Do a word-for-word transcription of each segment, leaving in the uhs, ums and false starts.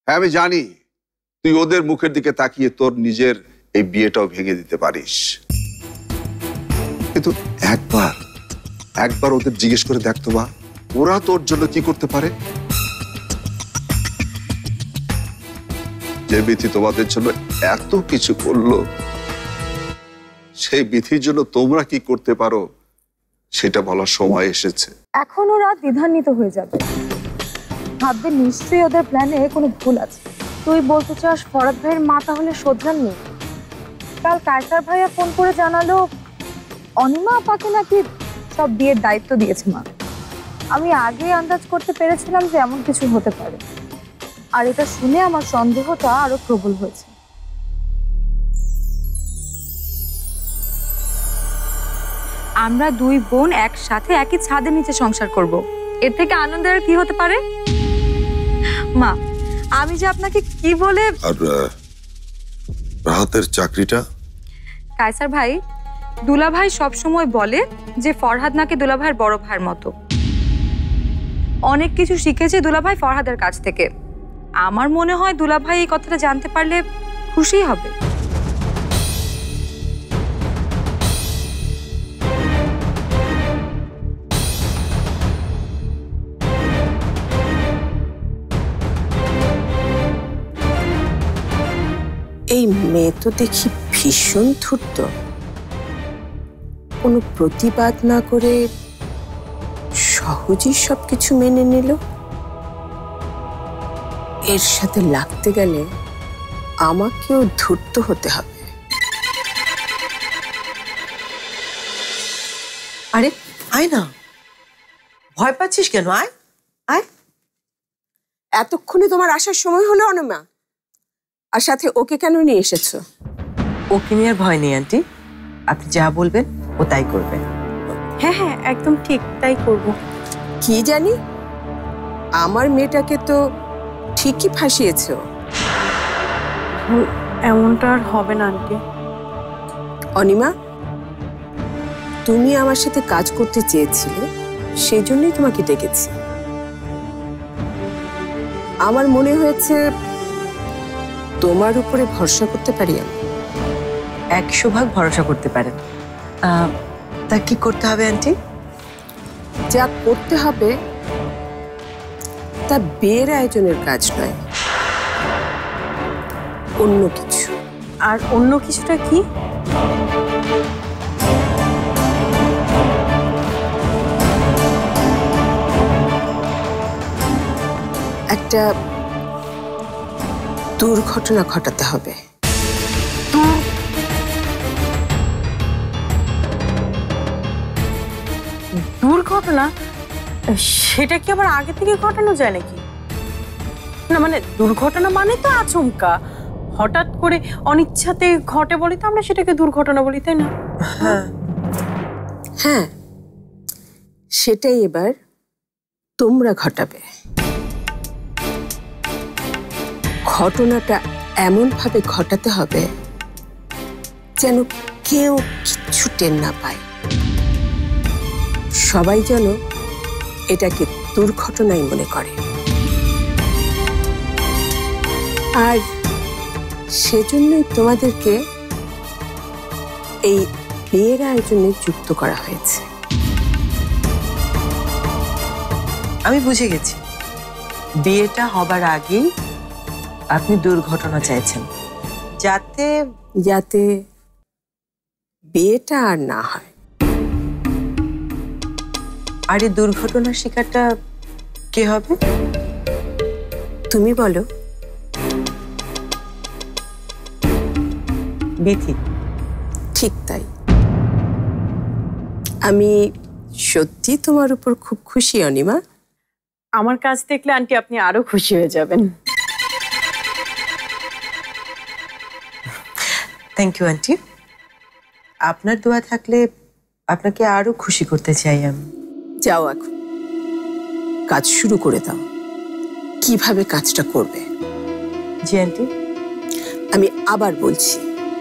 হ্যাঁ আমি জানি তুই ওদের মুখের দিকে তাকিয়ে তোর নিজের এই বিয়েটাও ভেঙে দিতে পারিস, কিন্তু একবার একবার ওদের জিজ্ঞেস করে দেখতো মা, ওরা তোর জন্য কি করতে পারে। যে বিধি তোমাদের জন্য এত কিছু করলো, সেই বিধির জন্য তোমরা কি করতে পারো সেটা বলার সময় এসেছে। এখন ওরা দ্বিধান্বিত হয়ে যাবে, ভাববে নিশ্চয়ই ওদের প্ল্যানে কোনো ভুল আছে। তুই বলতে চাস ফরাদ ভাইয়ের মা তাহলে শোধরাননি? কাল কায়সার ভাইয়া ফোন করে জানালো অনিমা আপাকে নাকি সব বিয়ের দায়িত্ব দিয়েছে মা। আমি আগে আন্দাজ করতে পেরেছিলাম যে এমন কিছু হতে পারে, আর এটা শুনে আমার সন্দেহটা আরো প্রবল হয়েছে। আমরা দুই বোন একসাথে একই ছাদের নিচে সংসার করব, এর থেকে আনন্দের আর কি হতে পারে? মা, আমি যে আপনাকে কি বলে। আর রাহাতের চাকরিটা? কায়সার ভাই, দুলা ভাই সবসময় বলে যে ফরহাদ নাকি দুলা ভাইয়ের বড় ভাইয়ের মতো, অনেক কিছু শিখেছে দুলা ভাই ফরহাদের কাছ থেকে। আমার মনে হয় দুলা ভাই এই কথাটা জানতে পারলে খুশি হবে। এই মেয়ে তো দেখি ভীষণ ধূর্ত, কোনো প্রতিবাদ না করে সহজেই সবকিছু মেনে নিল। এর সাথে লাগতে গেলে আমাকেও ধূর্ত হতে হবে। আরে আয় না, ভয় পাচ্ছিস কেন? আয় আয়। এতক্ষণে তোমার আসার সময় হলো অনিমা, আর সাথে ওকে কেন নিয়ে এসেছো? ওকে নিয়ে আর ভয় নেই আন্টি, আপনি যা বলবেন ও তাই করবেন। হ্যাঁ হ্যাঁ একদম ঠিক, তাই করব। কি জানি, আমার মেয়েটাকে তো ঠিকই ফাঁসিয়েছো। এমনটা আর হবে না আন্টি। অনিমা, তুমি আমার সাথে কাজ করতে চেয়েছিলে, সেই জন্যই তোমাকে ডেকেছি। আমার মনে হয়েছে তোমার উপরে ভরসা করতে পারি আমি। একশো ভাগ ভরসা করতে পারেন। তা কি করতে হবে আন্টি? যা করতে হবে তা বিয়ের আয়োজনের কাজ নয়, অন্য কিছু। আর অন্য কিছুটা কি? একটা দুর্ঘটনা ঘটাতে হবে। দুর্ঘটনা? সেটা কি আবার আগে থেকে ঘটানো যায় নাকি? না মানে দুর্ঘটনা মানে তো আচমকা, হঠাৎ করে অনিচ্ছাতে ঘটে বলি তো আমরা সেটাকে দুর্ঘটনা বলি, তাই না? হ্যাঁ হ্যাঁ, সেটাই এবার তোমরা ঘটাবে। ঘটনাটা এমন ভাবে ঘটাতে হবে যেন কেউ কিচ্ছু টের না পায়, সবাই যেন এটাকে দুর্ঘটনাই মনে করে। আর সেজন্যই তোমাদেরকে এই বিয়ের আয়োজনে যুক্ত করা হয়েছে। আমি বুঝে গেছি, বিয়েটা হবার আগেই আপনি দুর্ঘটনা চাইছেন, যাতে যাতে বিয়েটা আর না হয়। আর এই দুর্ঘটনার শিকারটা কে হবে? তুমি বলো। বিথি। ঠিক তাই। আমি সত্যি তোমার উপর খুব খুশি অনিমা। আমার কাজ দেখলে আন্টি আপনি আরো খুশি হয়ে যাবেন। থ্যাংক ইউ আন্টি, আপনার দোয়া থাকলে আপনাকে আরো খুশি করতে চাই আমি। যাও এখন কাজ শুরু করে দাও। কিভাবে কাজটা করবে? জি আন্টি। আমি আবার বলছি,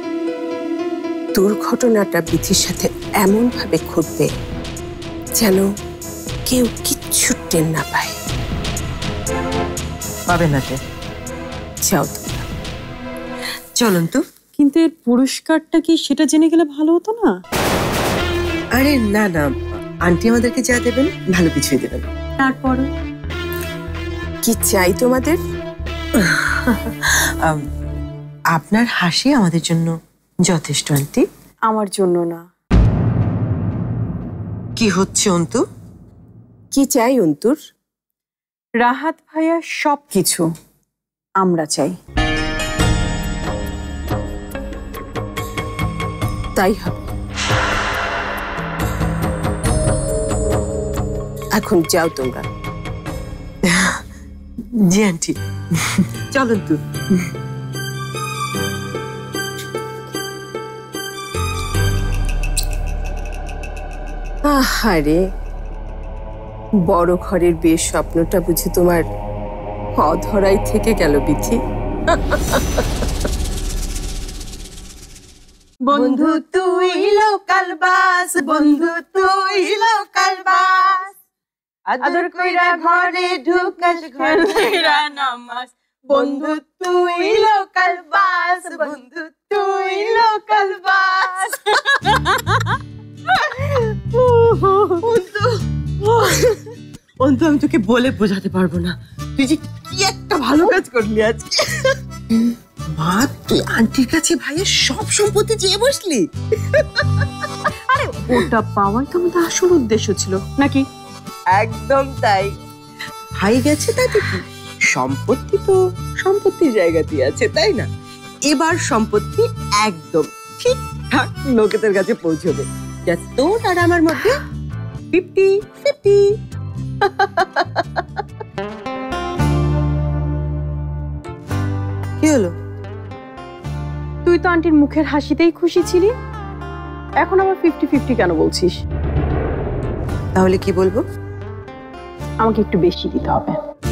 দুর্ঘটনাটা বিধির সাথে এমন ভাবে ঘটবে যেন কেউ কিচ্ছু টের না পায়। পাবে না, যাও তোমরা। চলুন তো। কিন্তু এর পুরস্কারটা কি সেটা জেনে গেলে ভালো হতো না? আরে না না, আন্টি আমাদেরকে যা দেবেন ভালো কিছুই দেবেন। তারপরে কি চাই তোমাদের? আম, আপনার হাসি আমাদের জন্য যথেষ্ট আন্টি। আমার জন্য না। কি হচ্ছে অন্তু? কি চাই অন্তুর? রাহাত ভাইয়া সব কিছু আমরা চাই। তাই হবে। এখন যাও তোমরা। জি আন্টি, চলুন তো। আহারে, বড় ঘরের বিয়ের স্বপ্নটা বুঝি তোমার অধরাই থেকে গেল বিথি। বন্ধু তুই লোকাল বাস, বন্ধু তুই লোকাল বাস, আদর কইরা ঘরে ঢুকাস ঘর কইরা নামাস। বন্ধু তুই লোকাল বাস, বন্ধু তুই লোকাল বাস। অন্তু, অন্তু আমি তোকে বলে বোঝাতে পারবো না, তুই যে কি একটা ভালো কাজ করলি আজকে। মা, তুই আন্টির কাছে ভাইয়ের সব সম্পত্তি চেয়ে বসলি? আরে ওটা পাওয়াই তো আমাদের আসল উদ্দেশ্য ছিল নাকি? একদম তাই। ভাই গেছে তাতে কি, সম্পত্তি তো সম্পত্তির জায়গাতেই আছে, তাই না? এবার সম্পত্তি একদম ঠিকঠাক লোকেদের কাছে পৌঁছবে, যা তোর আর আমার মধ্যে ফিফটি ফিফটি। কি হলো? তুই তো আন্টির মুখের হাসিতেই খুশি ছিলি, এখন আবার ফিফটি ফিফটি কেন বলছিস? তাহলে কি বলবো? আমাকে একটু বেশি দিতে হবে।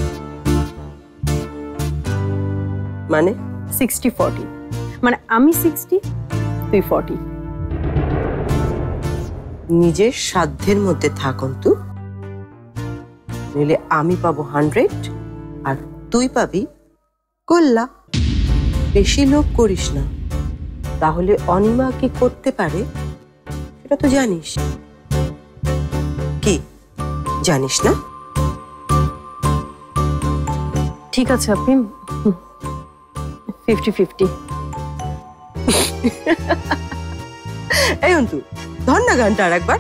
মানে সিক্সটি ফর্টি, মানে আমি সিক্সটি তুই ফর্টি। নিজের সাধ্যের মধ্যে থাক অন্তু, নইলে আমি পাবো হান্ড্রেড আর তুই পাবি কল্লা। বেশি লোভ করিস না, তাহলে অনিমা কি করতে পারে সেটা তো জানিস। কি জানিস না? ঠিক আছে আপনি ফিফটি ফিফটি। এই অন্তু, ধর না গানটা আর একবার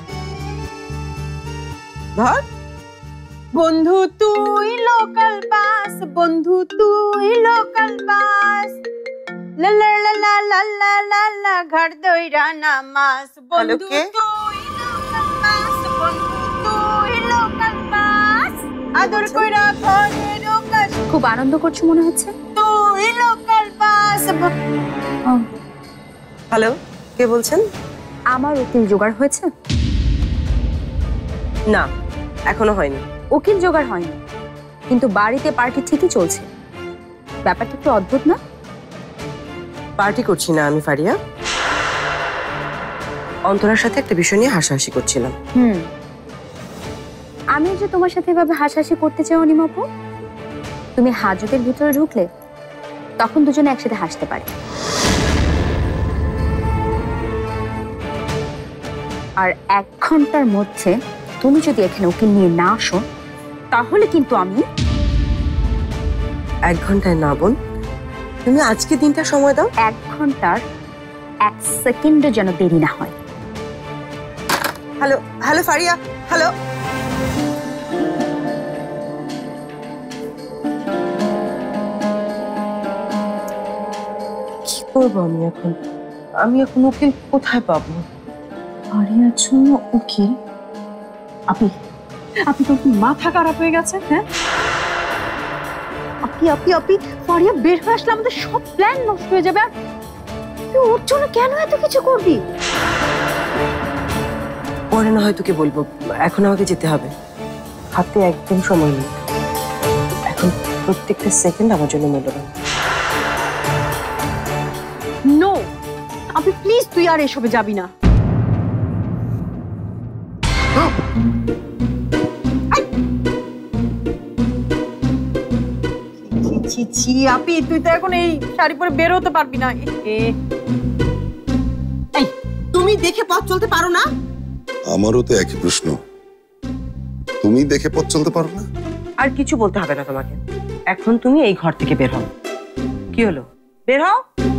ধর। বন্ধু তুই লোকাল বাস, বন্ধু তুই লোকাল বাস, লা লা লা লা লা লা লা লা ঘর দইরা নামাস। বন্ধু তুই লোকাল বাস, বন্ধু তুই লোকাল বাস, আদর কইরা ঘরে ঢোকাস। খুব আনন্দ করছো মনে হচ্ছে। তুই লোকাল বাস। হ্যালো, কে বলছেন? আমার উকিল জোগাড় হয়েছে? না, এখনো হয়নি। উকিল জোগাড় হয়নি, কিন্তু বাড়িতে পার্টি ঠিকই চলছে। ব্যাপারটা একটু অদ্ভুত না? পার্টি করছি না আমি ফারিয়া, অন্তরার সাথে একটা বিষয় নিয়ে হাসাহাসি করছিলাম। হুম, আমি যে তোমার সাথে এভাবে হাসাহাসি করতে চাই অনিমাপু, তুমি হাজতের ভিতরে ঢুকলে তখন দুজনে একসাথে হাসতে পারে। আর এক ঘন্টার মধ্যে তুমি যদি এখানে উকিল নিয়ে না আসো, তাহলে কিন্তু আমি। এক ঘন্টায় না বোন, তুমি আজকে দিনটা সময় দাও। এক ঘন্টার এক সেকেন্ডও যেন দেরি না হয়। Hello hello Faria, hello. কি করবো আমি এখন? আমি এখন উকিল কোথায় পাবো? ফারিয়ার জন্য উকিল? আপনি আপনি তো মাথা খারাপ হয়ে গেছে। হ্যাঁ আপনি আপনি আপনি ফারিয়া বের হয়ে আসলে আমাদের সব প্ল্যান নষ্ট হয়ে যাবে। আর তুই ওর জন্য কেন এত কিছু করবি? পরে না হয় তোকে বলবো, এখন আমাকে যেতে হবে, হাতে একদম সময় নেই। এখন প্রত্যেকটা সেকেন্ড আমার জন্য মূল্যবান। নো, আপনি প্লিজ তুই আর এসবে যাবি না। ছি ছি আপি, তুই তো এখন এই শাড়ি পরে বের হতে পারবি না। এ এই তুমি দেখে পথ চলতে পারো না? আমারও তো একই প্রশ্ন, তুমি দেখে পথ চলতে পারো না? আর কিছু বলতে হবে না তোমাকে, এখন তুমি এই ঘর থেকে বের হও। কি হলো, বের হও।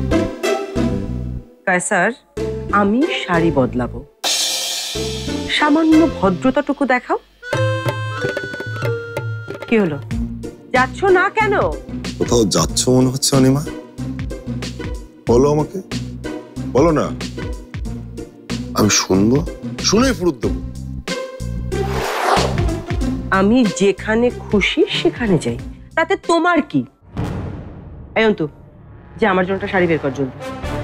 কায়সার, আমি শাড়ি বদলাবো, সামান্য ভদ্রতাটুকু দেখাও। কি হলো, যাচ্ছ না কেন? কোথাও যাচ্ছ মনে হচ্ছে অনিমা, বলো আমাকে, বলো না, আমি শুনবো, শুনে ফুরুত দেবো। আমি যেখানে খুশি সেখানে যাই, তাতে তোমার কি? এই অন্তু, যে আমার জন্য একটা শাড়ি বের কর জলদি।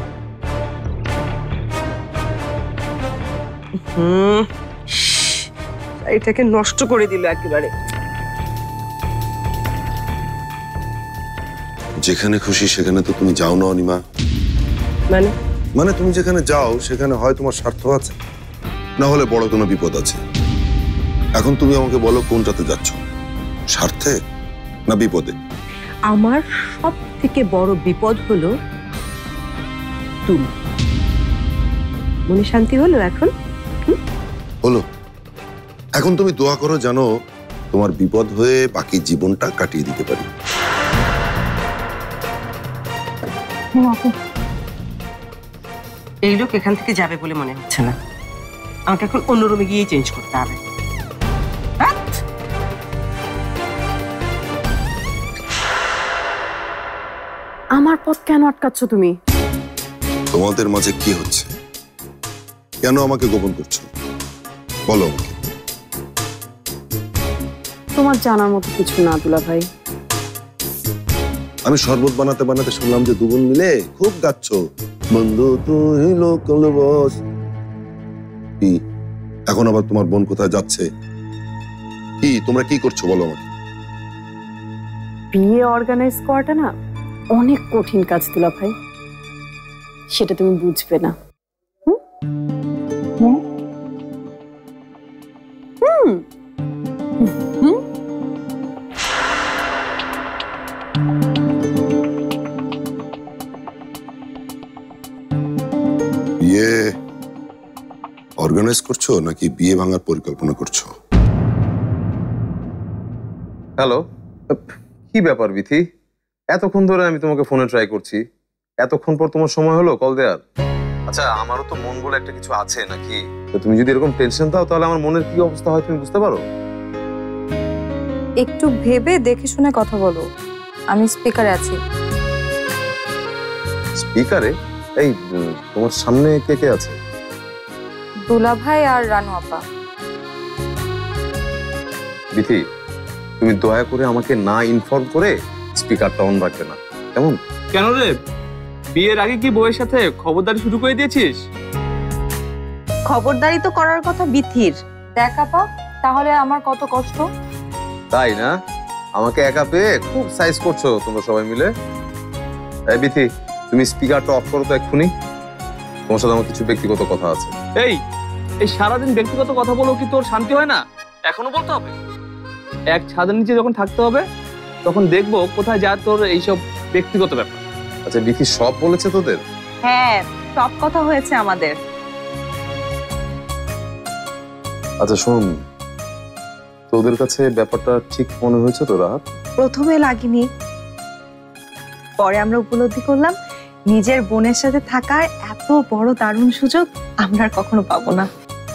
হুম, শাড়িটাকে নষ্ট করে দিল একেবারে। যেখানে খুশি সেখানে তো তুমি যাও না অনিমা। মানে মানে তুমি যেখানে যাও সেখানে হয় তোমার স্বার্থ আছে, না হলে বড় কোনো বিপদ আছে। এখন তুমি আমাকে বলো কোনটাতে যাচ্ছ, স্বার্থে না বিপদে? আমার সব থেকে বড় বিপদ হলো তুমি। মনে শান্তি হলো এখন? হলো। এখন তুমি দোয়া করো জানো তোমার বিপদ হয়ে বাকি জীবনটা কাটিয়ে দিতে পারি। এই লোক এখান থেকে যাবে বলে মনে হচ্ছে না, আমাকে এখন অন্য রুমে গিয়ে চেঞ্জ করতে হবে। আমার পথ কেন আটকাচ্ছ তুমি? তোমাদের মাঝে কি হচ্ছে, কেন আমাকে গোপন করছো, বলো আমাকে। তোমার জানার মতো কিছু না দুলা ভাই। আমি শরবত বানাতে বানাতে শুনলাম যে দুগুণ মিলে খুব গাচ্ছ, বন্ধু তুই লোকাল বস। কি এখন আবার তোমার বোন কোথায় যাচ্ছে? কি তোমরা কি করছো বলো আমাকে। বিয়ে অর্গানাইজ করাটা না অনেক কঠিন কাজ দুলা ভাই, সেটা তুমি বুঝবে না। হুম হুম হুম বিয়ে অর্গানাইজ করছো নাকি বিয়ে ভাঙার পরিকল্পনা করছো? হ্যালো, কি ব্যাপার বিথি? এতক্ষণ ধরে আমি তোমাকে ফোনে ট্রাই করছি, এতক্ষণ পর তোমার সময় হলো কল দেওয়ার? আচ্ছা, আমারও তো মন বলে একটা কিছু আছে নাকি? তো তুমি যদি এরকম টেনশন দাও তাহলে আমার মনের কি অবস্থা হয় তুমি বুঝতে পারো? একটু ভেবে দেখে শুনে কথা বলো, আমি স্পিকারে আছি। স্পিকারে? এই উম, তোমার সামনে কে কে আছে? দুলা ভাই আর রানু আপা। বিথি, তুমি দয়া করে আমাকে না ইনফর্ম করে স্পিকারটা অন রাখবে না, কেমন? কেন রে, বিয়ের আগে কি বউয়ের সাথে খবরদারি শুরু করে দিয়েছিস? খবরদারি তো করার কথা বিথির। দেখ আপা, তাহলে আমার কত কষ্ট। তাই না? আমাকে একা পেয়ে খুব সাইজ করছো তোমরা সবাই মিলে। এই বিথি, তুমি স্পিকারটা অফ করো তো এক্ষুনি, তোমার সাথে আমার কিছু ব্যক্তিগত কথা আছে। এই এই সারাদিন ব্যক্তিগত কথা বলেও কি তোর শান্তি হয় না? এখনো বলতে হবে? এক ছাদের নিচে যখন থাকতে হবে তখন দেখবো কোথায় যায় তোর এইসব ব্যক্তিগত ব্যাপার। আচ্ছা বিথি, সব বলেছে তোদের? হ্যাঁ, সব কথা হয়েছে আমাদের। আচ্ছা শোন, তোদের কাছে ব্যাপারটা ঠিক মনে হয়েছে তো রাহাত? প্রথমে লাগেনি, পরে আমরা উপলব্ধি করলাম নিজের বোনের সাথে থাকার এত বড় দারুণ সুযোগ আমরা আর কখনো পাবো না।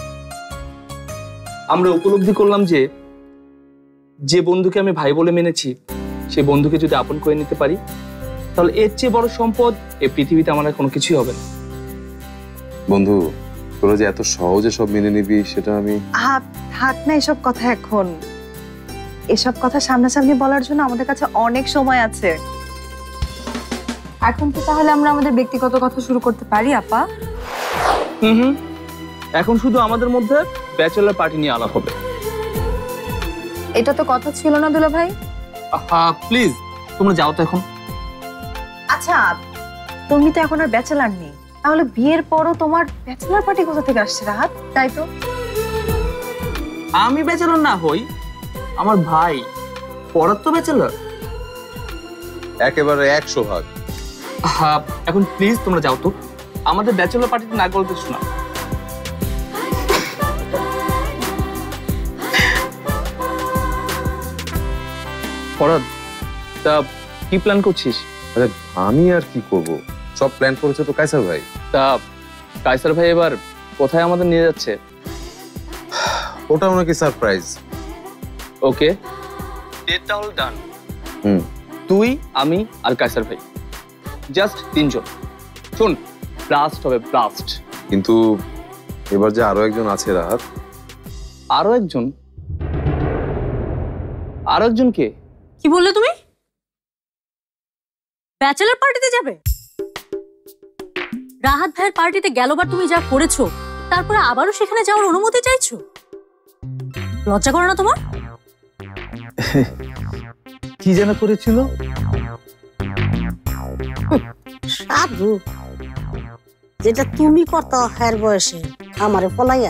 আমরা উপলব্ধি করলাম যে যে বন্ধুকে আমি ভাই বলে মেনেছি সে বন্ধুকে যদি আপন করে নিতে পারি তাহলে এর চেয়ে বড় সম্পদ এই পৃথিবীতে আমার আর কোনো কিছুই হবে না। বন্ধু, তোরা যে এত সহজে সব মেনে নিবি সেটা আমি... আহ, থাক না এসব কথা এখন, এসব কথা সামনাসামনি বলার জন্য আমাদের কাছে অনেক সময় আছে। এখন কি তাহলে আমরা আমাদের ব্যক্তিগত কথা শুরু করতে পারি আপা? হুম হুম এখন শুধু আমাদের মধ্যে ব্যাচেলর পার্টি নিয়ে আলাপ হবে। এটা তো কথা ছিল না দুলা ভাই। প্লিজ তোমরা যাও তো এখন। আচ্ছা, তুমি তো এখন আর ব্যাচেলার নেই, তাহলে বিয়ের পরও তোমার ব্যাচেলার পার্টি কোথা থেকে আসছে রাহাত? তাই তো, আমি ব্যাচেলর না হই, আমার ভাই পরাত তো ব্যাচেলর। একেবারে একশো ভাগ। হ্যাঁ, এখন প্লিজ তোমরা যাও তো, আমাদের ব্যাচেলর পার্টিতে না গল্প শোনা। ফরাদ, তা কি প্ল্যান করছিস? আরে আমি আর কি করব, সব প্ল্যান করেছে তো কায়সার ভাই। তা কায়সার ভাই এবার কোথায় আমাদের নিয়ে যাচ্ছে? ওটাও নাকি সারপ্রাইজ। ওকে, ডেটটা হল ডান। হুম, তুই, আমি আর কায়সার ভাই, জাস্ট তিনজন। শোন, ব্লাস্ট হবে, ব্লাস্ট। কিন্তু এবার যে আরো একজন আছে রাহাত। আরো একজন? আরো একজন কে? কি বললে তুমি? ব্যাচেলর পার্টিতে যাবে? রাহাত ভাইয়ের পার্টিতে গেলবার তুমি যা করেছো, তারপরে আবারও সেখানে যাওয়ার অনুমতি চাইছো? লজ্জা করে না তোমার? কি যেন করেছিল? সাধু, যেটা তুমি করতো হের বয়সে আমারে পলাইয়া।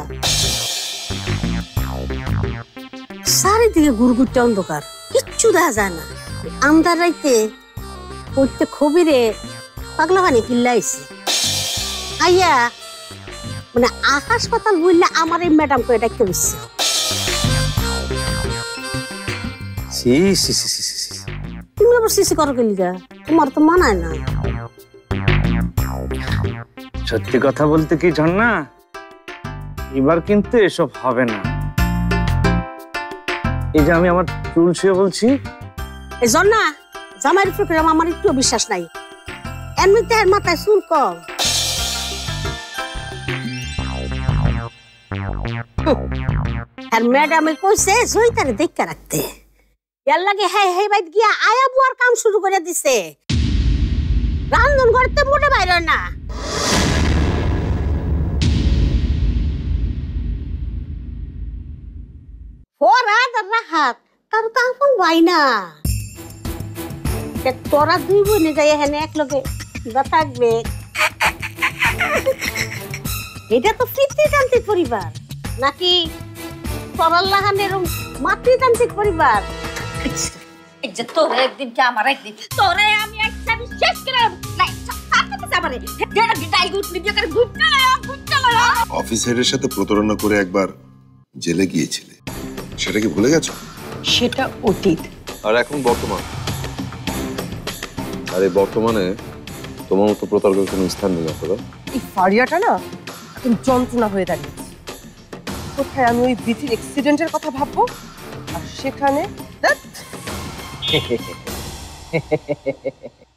চারিদিকে গুড়গুড়টা অন্ধকার, কিচ্ছু দেখা যায় না। আন্দার রাইতে প্রত্যেক খবিরে পাগলা পানি কিল্লাইছে আইয়া, মানে আকাশ পাতাল বললে আমার এই ম্যাডামকে ডাকতে দিচ্ছে। তুমি আবার সিসি করো গেলিগা, তোমার তো মানায় না। সত্যি কথা বলতে কি ঝর্ণা, এবার কিন্তু এসব হবে না। এই যে আমি আমার চুল ছুঁয়ে বলছি, এই ঝর্ণা, জামাইয়ের প্রোগ্রাম আমার একটু বিশ্বাস নাই। এমনিতে এর মাথায় চুল কম। আর ম্যাডামে কইছে জয়িতারে দেখে রাখতে। এর লাগে হ্যাঁ হ্যাঁ বাইত গিয়া আয়া বুয়ার কাম শুরু করে দিছে। রান্ধন করতে মোটে বাইরে না। ফরাদ আর রাহাত তার তো আপন ভাই না। তোরা দুই বোনে যাই এখানে এক লগে থাকবে। এটা তো পিতৃতান্ত্রিক পরিবার নাকি তরাল্লাহানের মাতৃতান্ত্রিক পরিবার? যে তোরে একদিন কি আমার একদিন তোরে আমি একটা শেষ করে অফিস হেডের সাথে প্রতারণা করে একবার জেলে গিয়েছিলে, সেটা কি ভুলে গেছো? সেটা অতীত। আর এখন বর্তমান। আর এই বর্তমানে তোমার মতো প্রতারকের কোনো স্থান নেই। আসলে এই ফারিয়াটা না এখন যন্ত্রণা হয়ে দাঁড়িয়েছে। কোথায় আমি ওই বিথির অ্যাক্সিডেন্টের কথা ভাববো, আর সেখানে